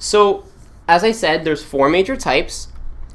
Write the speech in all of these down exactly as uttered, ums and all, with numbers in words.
So as I said, there's four major types.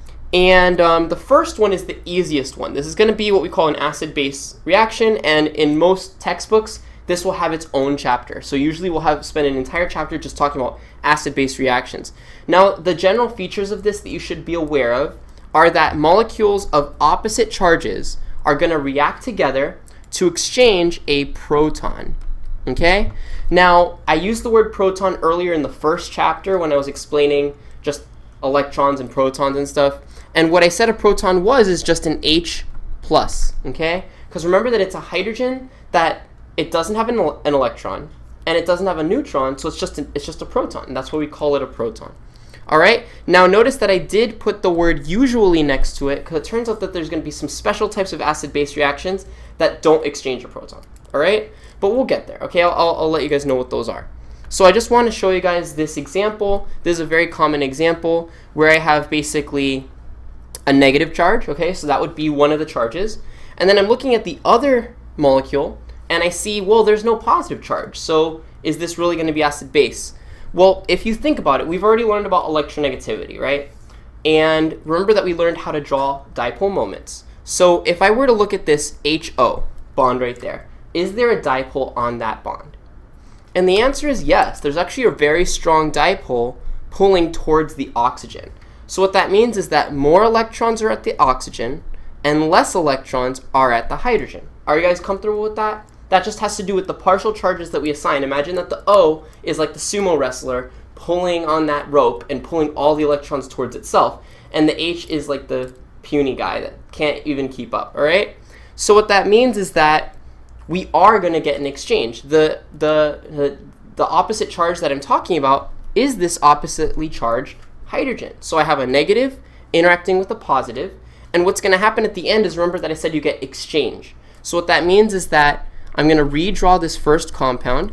And um, the first one is the easiest one. This is going to be what we call an acid-base reaction, and in most textbooks, this will have its own chapter. So usually we'll have spend an entire chapter just talking about acid-base reactions. Now, the general features of this that you should be aware of are that molecules of opposite charges are going to react together to exchange a proton. Okay? Now, I used the word proton earlier in the first chapter when I was explaining just electrons and protons and stuff. And what I said a proton was is just an H plus, okay? Because remember that it's a hydrogen that it doesn't have an, an electron and it doesn't have a neutron, so it's just an, it's just a proton. And that's why we call it a proton. All right? Now notice that I did put the word usually next to it because it turns out that there's going to be some special types of acid-base reactions that don't exchange a proton. All right? But we'll get there, okay? I'll, I'll, I'll let you guys know what those are. So I just want to show you guys this example. This is a very common example where I have basically a negative charge, okay? So that would be one of the charges. And then I'm looking at the other molecule, and I see, well, there's no positive charge. So is this really going to be acid-base? Well, if you think about it, we've already learned about electronegativity, right? And remember that we learned how to draw dipole moments. So if I were to look at this H O bond right there, is there a dipole on that bond? And the answer is yes. There's actually a very strong dipole pulling towards the oxygen. So what that means is that more electrons are at the oxygen and less electrons are at the hydrogen. Are you guys comfortable with that? That just has to do with the partial charges that we assign. Imagine that the O is like the sumo wrestler pulling on that rope and pulling all the electrons towards itself. And the H is like the puny guy that can't even keep up, all right? So what that means is that we are going to get an exchange. The, the, the, the opposite charge that I'm talking about is this oppositely charged hydrogen. So I have a negative interacting with a positive, and what's going to happen at the end is, remember that I said you get exchange. So what that means is that I'm going to redraw this first compound,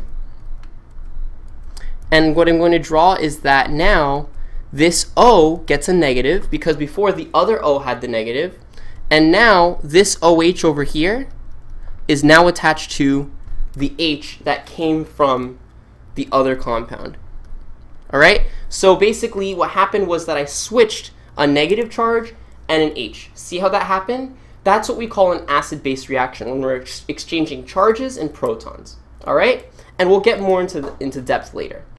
and what I'm going to draw is that now this O gets a negative because before the other O had the negative, and now this OH over here is now attached to the H that came from the other compound. All right? So basically what happened was that I switched a negative charge and an H. See how that happened? That's what we call an acid-base reaction when we're ex exchanging charges and protons. All right? And we'll get more into, the, into depth later.